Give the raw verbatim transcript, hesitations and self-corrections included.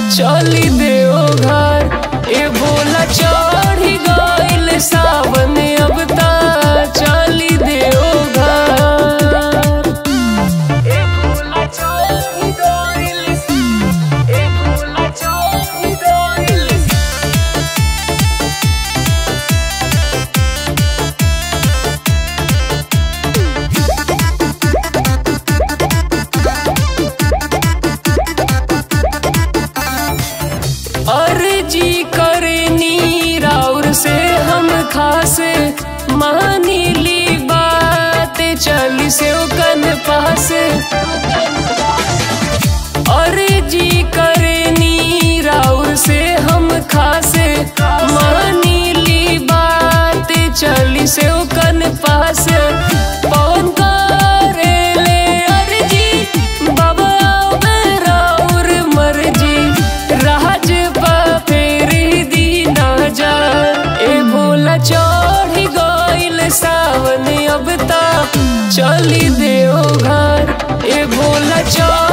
चली देओ घर। ए भोला चढ़ी गइल सावन अब ता चली देओ घर। ए भोला चढ़ी गइल, ए भोला चढ़ी गइल। अर्जी करनी राउर से हम खास मानी ली बात चली से कन पास। अर्जी करनी राउर से हम खास मानी ली बात चली से कन पास। पवन करे ले अर्जी बाबा राउर मर्जी राज चढ़ी गइल सावन अब ता चली देओ घर। ए भोला चढ़ी